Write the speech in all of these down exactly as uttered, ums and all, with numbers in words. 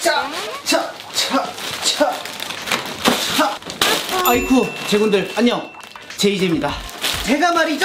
자, 자, 자, 자, 자. 아이쿠, 제군들 안녕. 제이제입니다. 제가 말이죠,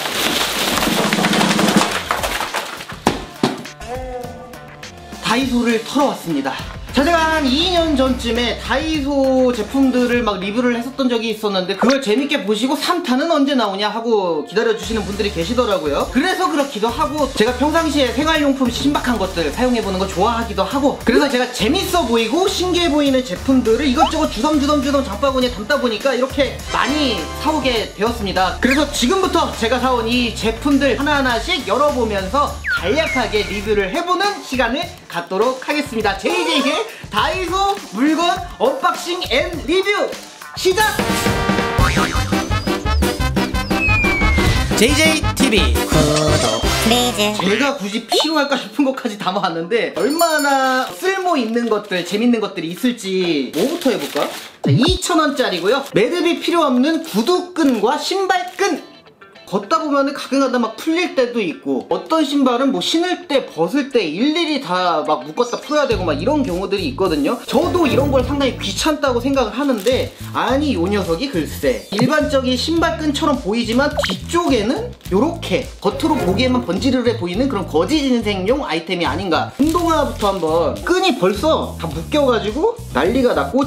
다이소를 털어왔습니다. 제가 한 이 년 전쯤에 다이소 제품들을 막 리뷰를 했었던 적이 있었는데 그걸 재밌게 보시고 삼 탄은 언제 나오냐 하고 기다려주시는 분들이 계시더라고요. 그래서 그렇기도 하고 제가 평상시에 생활용품 신박한 것들 사용해보는 거 좋아하기도 하고, 그래서 제가 재밌어 보이고 신기해 보이는 제품들을 이것저것 주섬주섬주섬 장바구니에 담다 보니까 이렇게 많이 사오게 되었습니다. 그래서 지금부터 제가 사온 이 제품들 하나하나씩 열어보면서 간략하게 리뷰를 해보는 시간을 갖도록 하겠습니다. 제이제이의 다이소 물건 언박싱 앤 리뷰 시작! 제이제이티비 구독 플리즈. 제가 굳이 필요할까 싶은 것까지 담아왔는데 얼마나 쓸모 있는 것들, 재밌는 것들이 있을지 뭐부터 해볼까? 이천 원짜리고요 매듭이 필요 없는 구두끈과 신발끈. 걷다 보면은 가끔가다 막 풀릴 때도 있고, 어떤 신발은 뭐 신을 때 벗을 때 일일이 다 막 묶었다 풀어야 되고 막 이런 경우들이 있거든요. 저도 이런 걸 상당히 귀찮다고 생각을 하는데, 아니 요 녀석이 글쎄 일반적인 신발끈처럼 보이지만 뒤쪽에는 요렇게 겉으로 보기에만 번지르르 보이는 그런 거지 인생용 아이템이 아닌가. 운동화부터 한번, 끈이 벌써 다 묶여가지고 난리가 났고,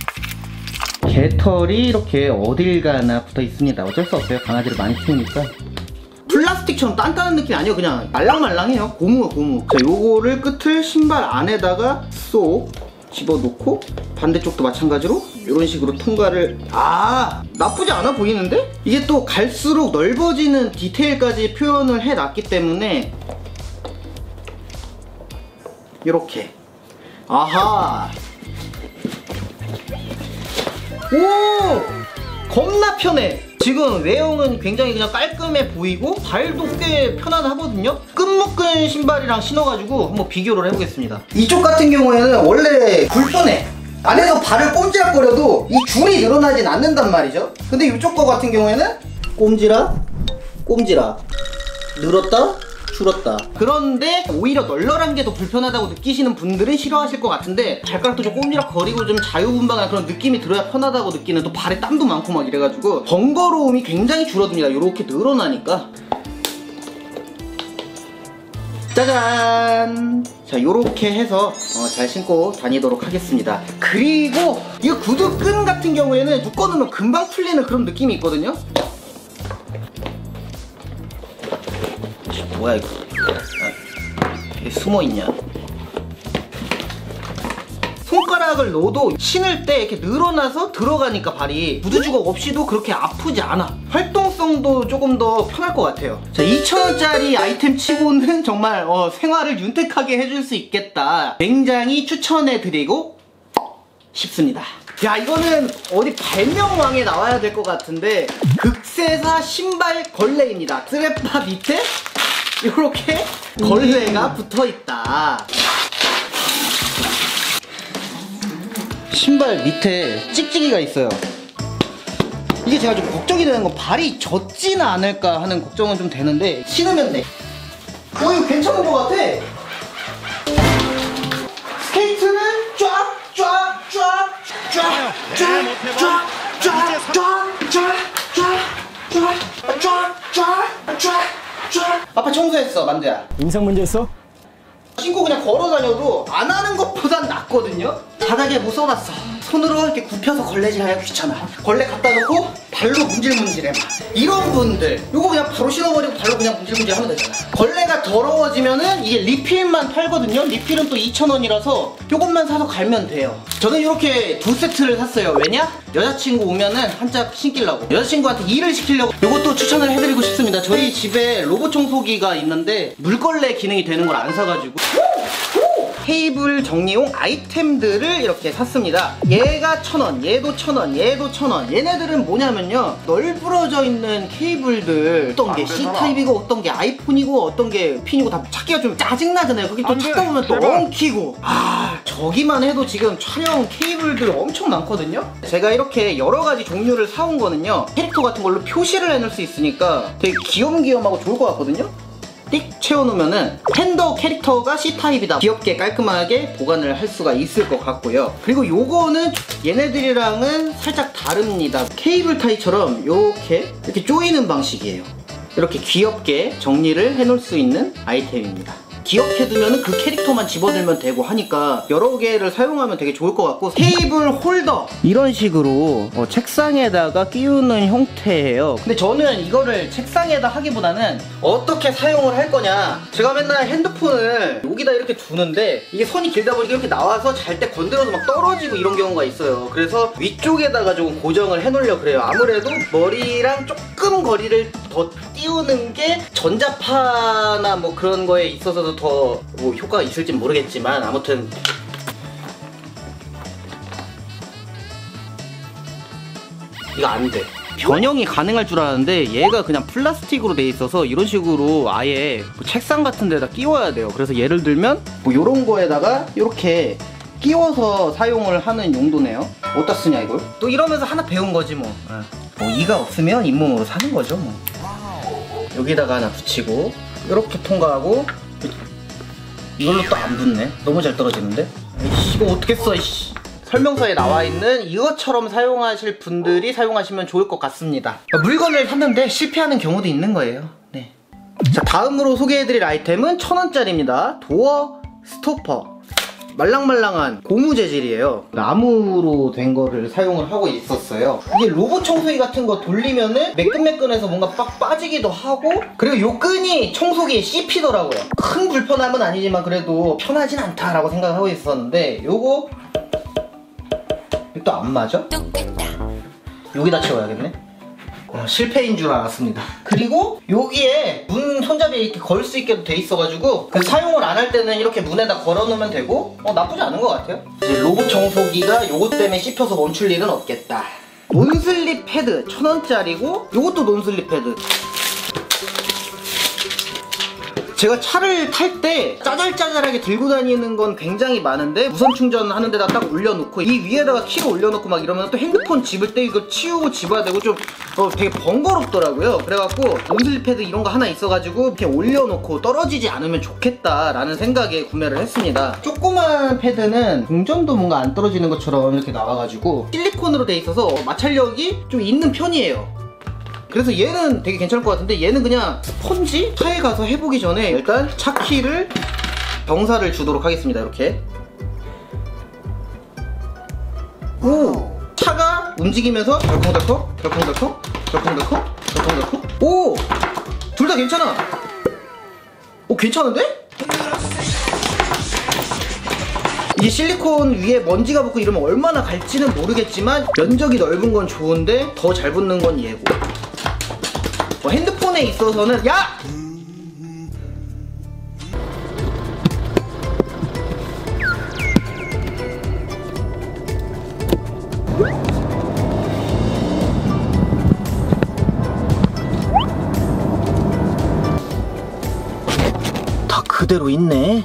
개털이 이렇게 어딜 가나 붙어 있습니다. 어쩔 수 없어요. 강아지를 많이 키우니까. 플라스틱처럼 단단한 느낌이 아니에요. 그냥 말랑말랑해요. 고무가 고무. 자, 요거를 끝을 신발 안에다가 쏙 집어넣고 반대쪽도 마찬가지로 이런 식으로 통과를. 아, 나쁘지 않아 보이는데? 이게 또 갈수록 넓어지는 디테일까지 표현을 해놨기 때문에 이렇게. 아하. 오! 겁나 편해. 지금 외형은 굉장히 그냥 깔끔해 보이고 발도 꽤 편안하거든요. 끈묶은 신발이랑 신어가지고 한번 비교를 해보겠습니다. 이쪽 같은 경우에는 원래 불편해. 안에서 발을 꼼지락거려도 이 줄이 늘어나진 않는단 말이죠. 근데 이쪽 거 같은 경우에는 꼼지락 꼼지락 늘었다 줄었다. 그런데 오히려 널널한 게 더 불편하다고 느끼시는 분들은 싫어하실 것 같은데, 발가락도 좀 꼼지락 거리고 좀 자유분방한 그런 느낌이 들어야 편하다고 느끼는, 또 발에 땀도 많고 막 이래가지고 번거로움이 굉장히 줄어듭니다. 이렇게 늘어나니까. 짜잔! 자, 요렇게 해서 어, 잘 신고 다니도록 하겠습니다. 그리고 이 구두끈 같은 경우에는 묶어놓으면 금방 풀리는 그런 느낌이 있거든요. 뭐야 이거? 아, 이게 숨어있냐? 손가락을 넣어도 신을 때 이렇게 늘어나서 들어가니까 발이 구두주걱 없이도 그렇게 아프지 않아. 활동성도 조금 더 편할 것 같아요. 자, 이천 원짜리 아이템 치고는 정말 어, 생활을 윤택하게 해줄 수 있겠다. 굉장히 추천해드리고 싶습니다. 야, 이거는 어디 발명왕에 나와야 될 것 같은데, 극세사 신발 걸레입니다. 스레빠 밑에 이렇게 걸레가 붙어있다. 신발 밑에 찍찍이가 있어요. 이게 제가 좀 걱정이 되는 건 발이 젖지는 않을까 하는 걱정은 좀 되는데, 신으면 돼. 어, 이거 괜찮은 것 같아. 스케이트를 쫙 쫙 쫙 쫙 쫙 쫙 쫙 쫙 쫙 쫙 쫙. 아빠 청소했어, 만두야. 인상 문제 있어? 신고 그냥 걸어 다녀도 안 하는 것보단 낫거든요. 바닥에 못 써놨어. 손으로 이렇게 굽혀서 걸레질하기가 귀찮아. 걸레 갖다 놓고 발로 문질문질해. 이런 분들 요거 그냥 바로 신어버리고 발로 그냥 문질문질 하면 되잖아. 걸레가 더러워지면은 이게 리필만 팔거든요. 리필은 또 이천 원이라서 요것만 사서 갈면 돼요. 저는 이렇게 두 세트를 샀어요. 왜냐? 여자친구 오면은 한 짝 신기려고, 여자친구한테 일을 시키려고. 요것도 추천을 해드리고 싶습니다. 저희 집에 로봇 청소기가 있는데 물걸레 기능이 되는 걸 안 사가지고 테이블 정리용 아이템들을 이렇게 샀습니다. 얘가 천 원, 얘도 천 원, 얘도 천 원. 얘네들은 뭐냐면요, 널브러져 있는 케이블들, 어떤 게 C타입이고 어떤 게 아이폰이고 어떤 게 핀이고 다 찾기가 좀 짜증나잖아요. 그게 또 찾다 보면 또 엉키고. 아, 저기만 해도 지금 촬영 케이블들 엄청 많거든요. 제가 이렇게 여러 가지 종류를 사온 거는요, 캐릭터 같은 걸로 표시를 해놓을 수 있으니까 되게 귀염귀염하고 좋을 것 같거든요. 띡 채워놓으면은 핸더 캐릭터가 C타입이다, 귀엽게 깔끔하게 보관을 할 수가 있을 것 같고요. 그리고 요거는 얘네들이랑은 살짝 다릅니다. 케이블 타이처럼 이렇게 이렇게 조이는 방식이에요. 이렇게 귀엽게 정리를 해놓을 수 있는 아이템입니다. 기억해두면 그 캐릭터만 집어들면 되고 하니까 여러 개를 사용하면 되게 좋을 것 같고, 케이블 홀더 이런 식으로 어, 책상에다가 끼우는 형태예요. 근데 저는 이거를 책상에다 하기보다는 어떻게 사용을 할 거냐, 제가 맨날 핸드폰을 여기다 이렇게 두는데 이게 선이 길다 보니까 이렇게 나와서 잘 때 건드려서 막 떨어지고 이런 경우가 있어요. 그래서 위쪽에다가 좀 고정을 해놓으려고 그래요. 아무래도 머리랑 조금 거리를 더 띄우는 게 전자파나 뭐 그런 거에 있어서도 더 뭐 효과가 있을지 모르겠지만, 아무튼 이거 안 돼. 변형이 가능할 줄 알았는데 얘가 그냥 플라스틱으로 돼 있어서 이런 식으로 아예 뭐 책상 같은 데다 끼워야 돼요. 그래서 예를 들면 뭐 요런 거에다가 이렇게 끼워서 사용을 하는 용도네요. 어디다 쓰냐 이걸? 또 이러면서 하나 배운 거지 뭐. 뭐 이가 없으면 잇몸으로 사는 거죠 뭐. 여기다가 하나 붙이고 이렇게 통과하고, 이걸로 또 안 붙네. 너무 잘 떨어지는데? 에이씨, 이거 어떻게 써 이씨. 설명서에 나와 있는 이것처럼 사용하실 분들이 사용하시면 좋을 것 같습니다. 물건을 샀는데 실패하는 경우도 있는 거예요. 네. 자, 다음으로 소개해드릴 아이템은 천 원짜리입니다. 도어 스토퍼. 말랑말랑한 고무 재질이에요. 나무로 된 거를 사용을 하고 있었어요. 이게 로봇 청소기 같은 거 돌리면은 매끈매끈해서 뭔가 빡 빠지기도 하고, 그리고 요 끈이 청소기에 씹히더라고요. 큰 불편함은 아니지만 그래도 편하진 않다라고 생각을 하고 있었는데, 요거 또 안 맞아? 여기다 채워야겠네. 어, 실패인 줄 알았습니다. 그리고 여기에 문 손잡이에 이렇게 걸 수 있게 돼 있어가지고 그 사용을 안 할 때는 이렇게 문에다 걸어 놓으면 되고, 어, 나쁘지 않은 것 같아요. 이제 로봇 청소기가 요것 때문에 씹혀서 멈출 일은 없겠다. 논슬립 패드 천 원짜리고, 요것도 논슬립 패드. 제가 차를 탈 때 짜잘짜잘하게 들고 다니는 건 굉장히 많은데, 무선 충전하는 데다 딱 올려놓고 이 위에다가 키를 올려놓고 막 이러면 또 핸드폰 집을 때 이거 치우고 집어야 되고 좀 어, 되게 번거롭더라고요. 그래갖고 논슬립 패드 이런 거 하나 있어가지고 이렇게 올려놓고 떨어지지 않으면 좋겠다라는 생각에 구매를 했습니다. 조그만 패드는 동전도 뭔가 안 떨어지는 것처럼 이렇게 나와가지고 실리콘으로 돼 있어서 마찰력이 좀 있는 편이에요. 그래서 얘는 되게 괜찮을 것 같은데, 얘는 그냥 스펀지? 차에 가서 해보기 전에 일단 차 키를 경사를 주도록 하겠습니다. 이렇게. 오! 차가 움직이면서 덜컹덜컹 덜컹덜컹 덜컹덜컹 덜컹덜컹. 오! 둘 다 괜찮아. 오, 괜찮은데? 이게 실리콘 위에 먼지가 붙고 이러면 얼마나 갈지는 모르겠지만 면적이 넓은 건 좋은데 더 잘 붙는 건 얘고, 뭐 핸드폰에 있어서는 야! 다 그대로 있네.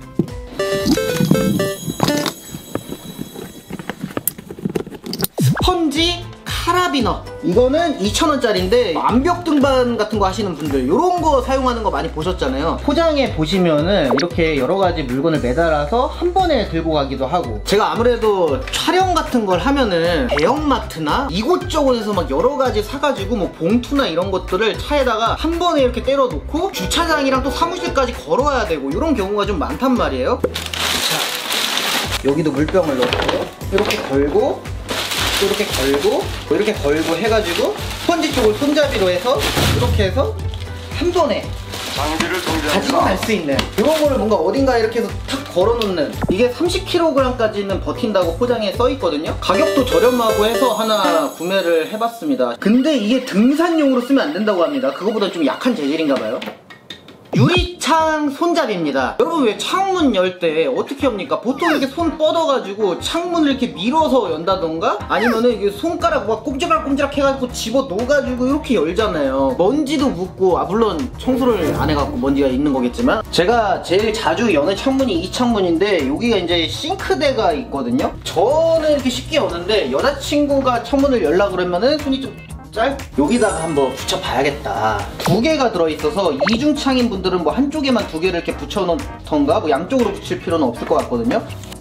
스펀지 카라비너. 이거는 이천 원짜리인데 암벽 등반 같은 거 하시는 분들 이런 거 사용하는 거 많이 보셨잖아요. 포장에 보시면은 이렇게 여러 가지 물건을 매달아서 한 번에 들고 가기도 하고, 제가 아무래도 촬영 같은 걸 하면은 대형마트나 이곳저곳에서 막 여러 가지 사가지고 뭐 봉투나 이런 것들을 차에다가 한 번에 이렇게 때려 놓고 주차장이랑 또 사무실까지 걸어와야 되고 이런 경우가 좀 많단 말이에요. 자, 여기도 물병을 넣고 이렇게 걸고 또 이렇게 걸고 뭐 이렇게 걸고 해가지고 스펀지 쪽을 손잡이로 해서 이렇게 해서 한 번에 가지고 갈 수 있는 이런 거를 뭔가 어딘가에 이렇게 해서 탁 걸어놓는, 이게 삼십 킬로그램까지는 버틴다고 포장에 써있거든요. 가격도 저렴하고 해서 하나 구매를 해봤습니다. 근데 이게 등산용으로 쓰면 안 된다고 합니다. 그거보다 좀 약한 재질인가봐요. 유리창 손잡이입니다. 여러분, 왜 창문 열 때 어떻게 합니까? 보통 이렇게 손 뻗어가지고 창문을 이렇게 밀어서 연다던가, 아니면은 이게 손가락 막 꼼지락꼼지락 해가지고 집어 넣어가지고 이렇게 열잖아요. 먼지도 묻고, 아 물론 청소를 안 해갖고 먼지가 있는 거겠지만, 제가 제일 자주 여는 창문이 이 창문인데 여기가 이제 싱크대가 있거든요. 저는 이렇게 쉽게 여는데 여자친구가 창문을 열라 그러면은 손이 좀 짧 여기다가 한번 붙여봐야겠다. 두 개가 들어있어서 이중창인 분들은 뭐 한쪽에만 두 개를 이렇게 붙여놓던가 뭐 양쪽으로 붙일 필요는 없을 것 같거든요.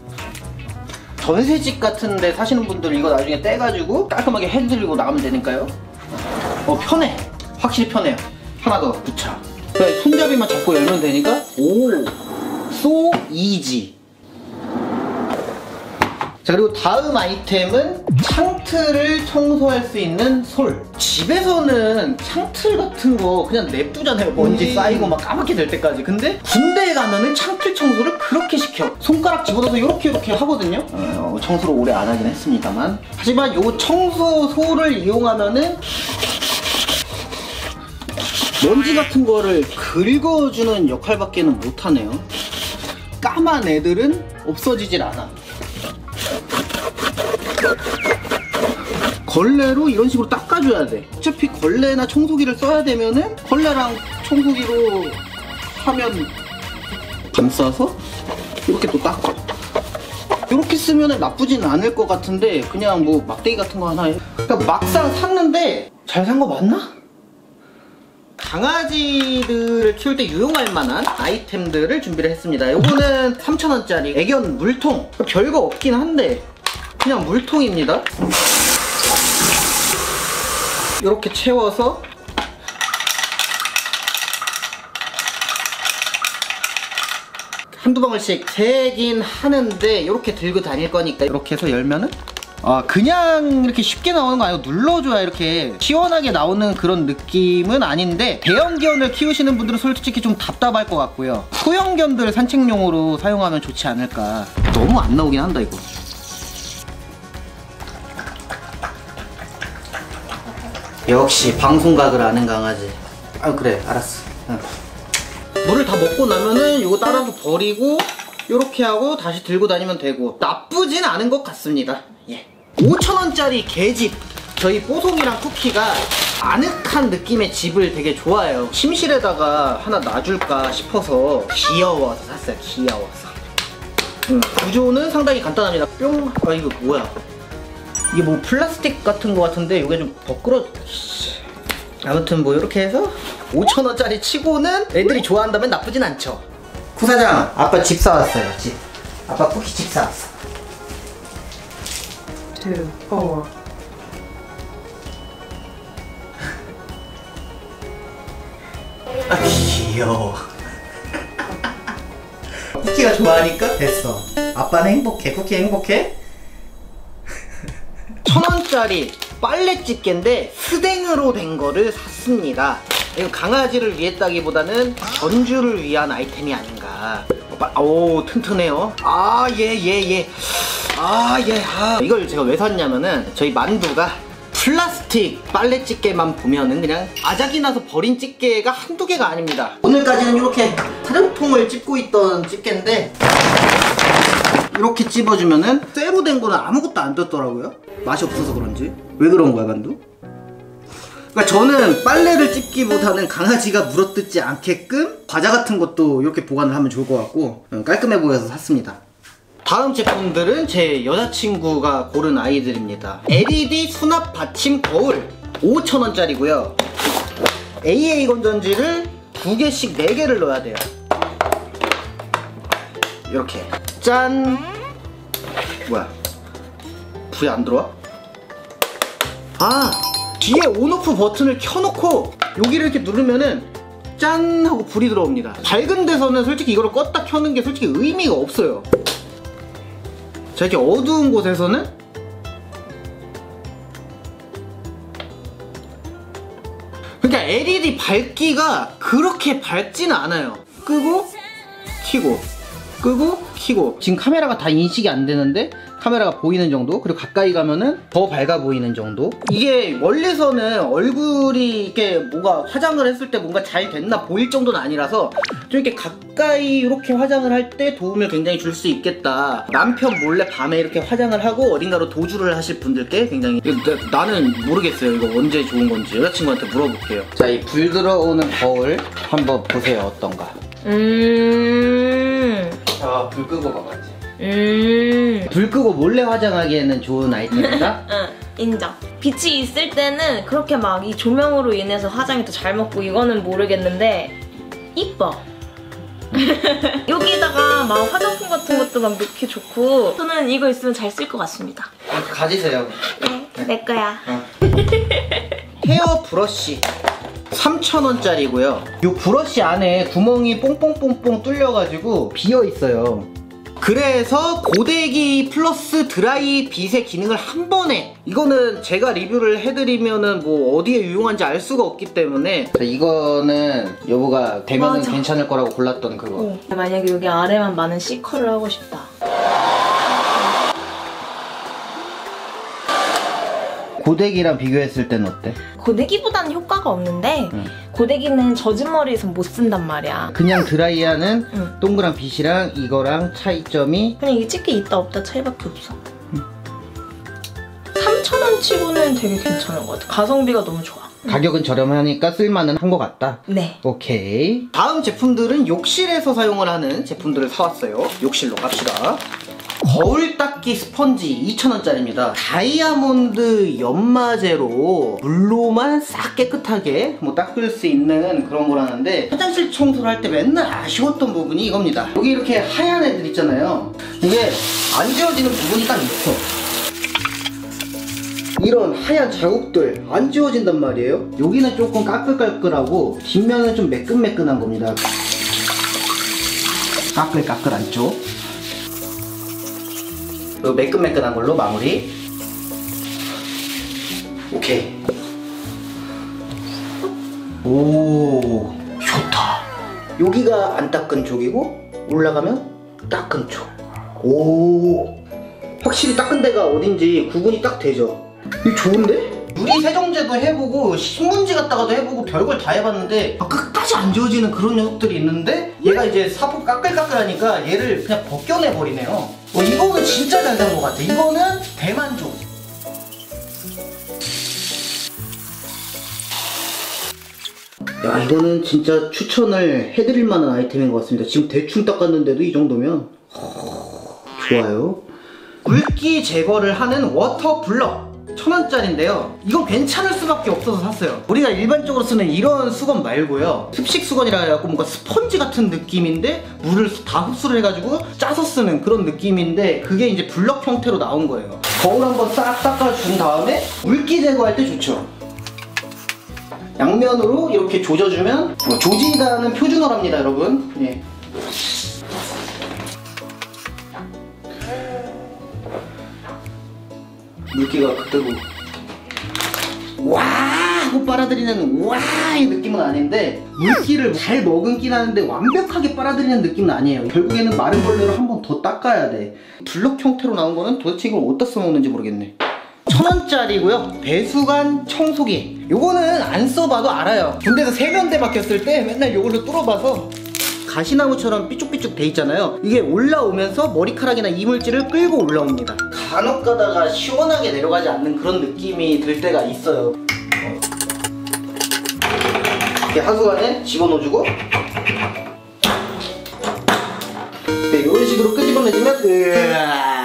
전세집 같은 데 사시는 분들 이거 나중에 떼가지고 깔끔하게 해드리고 나가면 되니까요. 어 편해. 확실히 편해요. 하나 더 붙여. 그래, 손잡이만 잡고 열면 되니까 오 so easy. 자, 그리고 다음 아이템은 창틀을 청소할 수 있는 솔. 집에서는 창틀 같은 거 그냥 냅두잖아요. 먼지 쌓이고 막 까맣게 될 때까지. 근데 군대에 가면은 창틀 청소를 그렇게 시켜. 손가락 집어넣어서 이렇게 이렇게 하거든요. 어, 청소를 오래 안 하긴 했습니다만. 하지만 요 청소솔을 이용하면은 먼지 같은 거를 긁어주는 역할밖에는 못하네요. 까만 애들은 없어지질 않아. 걸레로 이런 식으로 닦아줘야 돼. 어차피 걸레나 청소기를 써야 되면은 걸레랑 청소기로 하면 감싸서 이렇게 또 닦아. 이렇게 쓰면 나쁘진 않을 것 같은데 그냥 뭐 막대기 같은 거 하나 해. 그러니까 막상 샀는데 잘 산 거 맞나? 강아지들을 키울 때 유용할 만한 아이템들을 준비를 했습니다. 요거는 삼천 원짜리 애견 물통. 별거 없긴 한데 그냥 물통입니다. 이렇게 채워서 한두 방울씩 세긴 하는데 이렇게 들고 다닐 거니까 이렇게 해서 열면은 아 그냥 이렇게 쉽게 나오는 거 아니고 눌러줘야 이렇게 시원하게 나오는 그런 느낌은 아닌데 대형견을 키우시는 분들은 솔직히 좀 답답할 것 같고요. 소형견들 산책용으로 사용하면 좋지 않을까. 너무 안 나오긴 한다 이거. 역시 방송각을 아는 강아지. 아 그래 알았어. 응. 물을 다 먹고 나면은 이거 따라서 버리고 이렇게 하고 다시 들고 다니면 되고 나쁘진 않은 것 같습니다. 예. 오천 원짜리 개집. 저희 뽀송이랑 쿠키가 아늑한 느낌의 집을 되게 좋아해요. 침실에다가 하나 놔줄까 싶어서 귀여워서 샀어요. 귀여워서. 음, 구조는 상당히 간단합니다. 뿅. 아 이거 뭐야? 이게 뭐 플라스틱 같은 거 같은데 이게 좀 버끄러. 아무튼 뭐 이렇게 해서 오천 원짜리 치고는 애들이 좋아한다면 나쁘진 않죠. 쿠사장 아빠 집 사왔어요. 집. 아빠 쿠키 집 사왔어. two, four. 아 귀여워. 쿠키가 좋아하니까 됐어. 아빠는 행복해. 쿠키 행복해? 천 원짜리 빨래 집게인데 스댕으로 된 거를 샀습니다. 이거 강아지를 위했다기보다는 전주를 위한 아이템이 아닌가. 오 튼튼해요. 아 예 예 예. 아 예. 아 이걸 제가 왜 샀냐면은 저희 만두가 플라스틱 빨래 집게만 보면은 그냥 아작이 나서 버린 집게가 한두 개가 아닙니다. 오늘까지는 이렇게 트름통을 찝고 있던 집게인데 이렇게 찝어주면은 쇠로 된 거는 아무것도 안 떴더라고요. 맛이 없어서 그런지. 왜 그런 거야 만두? 그러니까 저는 빨래를 찝기보다는 강아지가 물어뜯지 않게끔 과자 같은 것도 이렇게 보관을 하면 좋을 것 같고 깔끔해 보여서 샀습니다. 다음 제품들은 제 여자친구가 고른 아이들입니다. 엘이디 수납 받침 거울 오천 원짜리고요 에이에이 건전지를 두 개씩 네 개를 넣어야 돼요. 이렇게 짠. 뭐야 불이 안 들어와? 아 뒤에 온오프 버튼을 켜놓고 여기를 이렇게 누르면은 짠 하고 불이 들어옵니다. 밝은 데서는 솔직히 이거를 껐다 켜는 게 솔직히 의미가 없어요. 자 이렇게 어두운 곳에서는 그러니까 엘이디 밝기가 그렇게 밝지는 않아요. 끄고 켜고 끄고 켜고. 지금 카메라가 다 인식이 안 되는데 카메라가 보이는 정도. 그리고 가까이 가면은 더 밝아 보이는 정도. 이게 멀리서는 얼굴이 이렇게 뭔가 화장을 했을 때 뭔가 잘 됐나 보일 정도는 아니라서 좀 이렇게 가까이 이렇게 화장을 할 때 도움을 굉장히 줄 수 있겠다. 남편 몰래 밤에 이렇게 화장을 하고 어딘가로 도주를 하실 분들께 굉장히 나, 나는 모르겠어요. 이거 언제 좋은 건지 여자친구한테 물어볼게요. 자, 이 불 들어오는 거울 한번 보세요. 어떤가? 음. 자, 불 끄고 봐봐야지. 음. 불 끄고 몰래 화장하기에는 좋은 아이템이다? 응, 인정. 빛이 있을 때는 그렇게 막 이 조명으로 인해서 화장이 더 잘 먹고 이거는 모르겠는데 이뻐. 여기다가 막 화장품 같은 것도 막 넣기 좋고 저는 이거 있으면 잘 쓸 것 같습니다. 가지세요. 네, 내 거야. 어. 헤어 브러쉬 삼천 원짜리고요. 이 브러쉬 안에 구멍이 뽕뽕뽕뽕 뚫려가지고 비어있어요. 그래서 고데기 플러스 드라이 빗의 기능을 한 번에, 이거는 제가 리뷰를 해드리면은 뭐 어디에 유용한지 알 수가 없기 때문에 이거는 여보가 되면은 맞아. 괜찮을 거라고 골랐던 그거. 어. 만약에 여기 아래만 많은 C컬을 하고 싶다. 고데기랑 비교했을 땐 어때? 고데기보다는 효과가 없는데 응. 고데기는 젖은 머리에서 못 쓴단 말이야. 그냥 드라이하는 응. 동그란 빗이랑 이거랑 차이점이 그냥 이게 찍기 있다 없다 차이밖에 없어. 삼천 원 치고는 되게 괜찮은 것 같아. 가성비가 너무 좋아. 가격은 저렴하니까 쓸만은 한 것 같다. 네. 오케이. 다음 제품들은 욕실에서 사용을 하는 제품들을 사왔어요. 욕실로 갑시다. 거울 닦기 스펀지 이천 원짜리입니다. 다이아몬드 연마제로 물로만 싹 깨끗하게 뭐 닦을 수 있는 그런 거라는데, 화장실 청소를 할 때 맨날 아쉬웠던 부분이 이겁니다. 여기 이렇게 하얀 애들 있잖아요. 이게 안 지워지는 부분이 딱 있어. 이런 하얀 자국들 안 지워진단 말이에요. 여기는 조금 까끌까끌하고 뒷면은 좀 매끈매끈한 겁니다. 까끌까끌 안쪽. 요 매끈매끈한 걸로 마무리. 오케이. 오, 좋다. 여기가 안 닦은 쪽이고 올라가면 닦은 쪽. 오, 확실히 닦은 데가 어딘지 구분이 딱 되죠. 이거 좋은데? 유리 세정제도 해보고 신문지 갖다가도 해보고 별걸 다 해봤는데 끝까지 안 지워지는 그런 녀석들이 있는데, 얘가 이제 사포 까끌까끌하니까 얘를 그냥 벗겨내버리네요. 어, 이거는 진짜 잘 된 것 같아. 이거는 대만족. 야, 이거는 진짜 추천을 해드릴 만한 아이템인 것 같습니다. 지금 대충 닦았는데도 이 정도면 허... 좋아요. 물기 제거를 하는 워터 블럭 천 원짜리인데요. 이건 괜찮을 수밖에 없어서 샀어요. 우리가 일반적으로 쓰는 이런 수건 말고요. 습식 수건이라 해갖고 뭔가 스펀지 같은 느낌인데 물을 다 흡수를 해가지고 짜서 쓰는 그런 느낌인데, 그게 이제 블럭 형태로 나온 거예요. 거울 한번 싹 닦아준 다음에 물기 제거할 때 좋죠. 양면으로 이렇게 조져주면, 뭐 조지다는 표준어랍니다, 여러분. 예. 물기가 그대로 와 하고 빨아들이는 와의 느낌은 아닌데, 물기를 잘 머금긴 하는데 완벽하게 빨아들이는 느낌은 아니에요. 결국에는 마른 걸레로 한 번 더 닦아야 돼. 블럭 형태로 나온 거는 도대체 이걸 어디다 써먹는지 모르겠네. 천 원짜리고요. 배수관 청소기. 요거는 안 써봐도 알아요. 군대에서 세면대 박혔을 때 맨날 요걸로 뚫어봐서 가시나무처럼 삐쭉삐쭉 돼 있잖아요. 이게 올라오면서 머리카락이나 이물질을 끌고 올라옵니다. 간혹 가다가 시원하게 내려가지 않는 그런 느낌이 들 때가 있어요. 이렇게 하수관에 집어넣어주고, 네, 이런 식으로 끄집어내주면 으아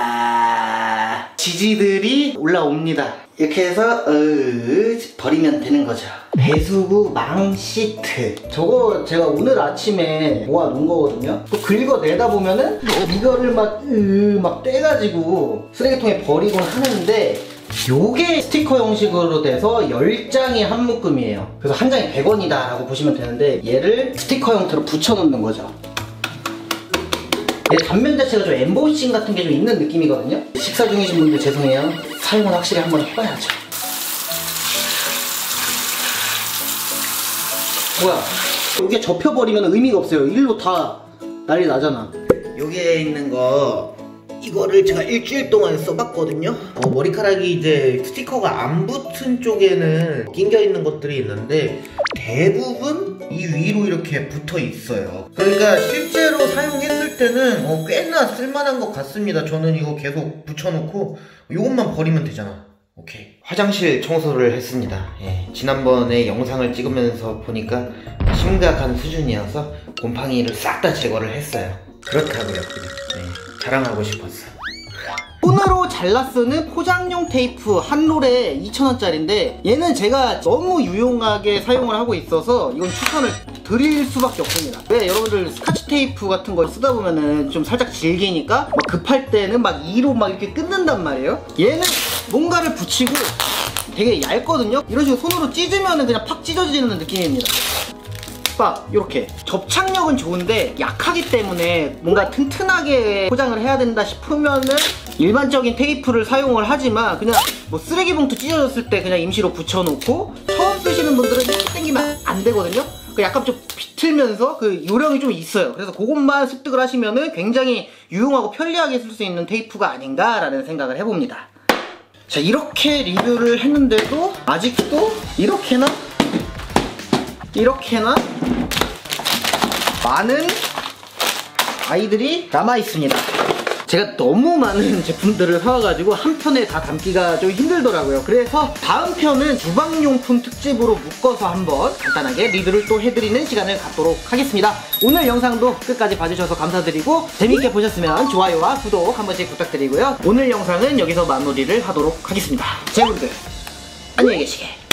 지지들이 올라옵니다. 이렇게 해서 으 버리면 되는 거죠. 배수구 망 시트, 저거 제가 오늘 아침에 모아놓은 거거든요. 또 긁어내다 보면은 이거를 막 으 막 떼가지고 쓰레기통에 버리곤 하는데, 요게 스티커 형식으로 돼서 열 장이 한 묶음이에요. 그래서 한 장이 백 원이다 라고 보시면 되는데, 얘를 스티커 형태로 붙여놓는 거죠. 얘 단면 자체가 좀 엠보싱 같은 게 좀 있는 느낌이거든요. 식사 중이신 분들 죄송해요. 사용은 확실히 한번 해봐야죠. 뭐야, 이게 접혀버리면 의미가 없어요. 일로 다 난리 나잖아. 여기에 있는 거, 이거를 제가 일주일 동안 써봤거든요. 어, 머리카락이 이제 스티커가 안 붙은 쪽에는 낑겨 있는 것들이 있는데 대부분 이 위로 이렇게 붙어 있어요. 그러니까 실제로 사용했을 때는 어, 꽤나 쓸만한 것 같습니다. 저는 이거 계속 붙여놓고 이것만 버리면 되잖아. 오케이. 화장실 청소를 했습니다. 예, 지난번에 영상을 찍으면서 보니까 심각한 수준이어서 곰팡이를 싹 다 제거를 했어요. 그렇다고요. 네, 자랑하고 싶었어. 손으로 잘라 쓰는 포장용 테이프 한 롤에 이천 원짜리인데 얘는 제가 너무 유용하게 사용을 하고 있어서 이건 추천을 드릴 수밖에 없습니다. 왜 여러분들 스카치 테이프 같은 걸 쓰다 보면은 좀 살짝 질기니까 막 급할 때는 막 이로 막 이렇게 끊는단 말이에요. 얘는 뭔가를 붙이고 되게 얇거든요. 이런 식으로 손으로 찢으면은 그냥 팍 찢어지는 느낌입니다. 빡 이렇게 접착력은 좋은데 약하기 때문에 뭔가 튼튼하게 포장을 해야 된다 싶으면은 일반적인 테이프를 사용을 하지만 그냥 뭐 쓰레기 봉투 찢어졌을 때 그냥 임시로 붙여놓고 처음 쓰시는 분들은 이렇게 당기면 안 되거든요. 약간 좀 비틀면서 그 요령이 좀 있어요. 그래서 그것만 습득을 하시면은 굉장히 유용하고 편리하게 쓸 수 있는 테이프가 아닌가라는 생각을 해봅니다. 자, 이렇게 리뷰를 했는데도 아직도 이렇게나 이렇게나 많은 아이들이 남아있습니다. 제가 너무 많은 제품들을 사와가지고 한 편에 다 담기가 좀 힘들더라고요. 그래서 다음 편은 주방용품 특집으로 묶어서 한번 간단하게 리뷰를 또 해드리는 시간을 갖도록 하겠습니다. 오늘 영상도 끝까지 봐주셔서 감사드리고 재밌게 보셨으면 좋아요와 구독 한 번씩 부탁드리고요. 오늘 영상은 여기서 마무리를 하도록 하겠습니다. 제분들 안녕히 계시게.